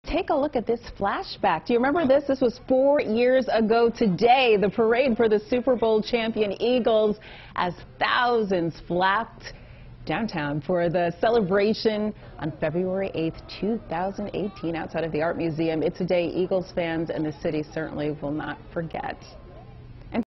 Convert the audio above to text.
Take a look at this flashback. Do you remember this? This was 4 years ago today, the parade for the Super Bowl champion Eagles, as thousands flocked downtown for the celebration on February 8th, 2018, outside of the Art Museum. It's a day Eagles fans and the city certainly will not forget.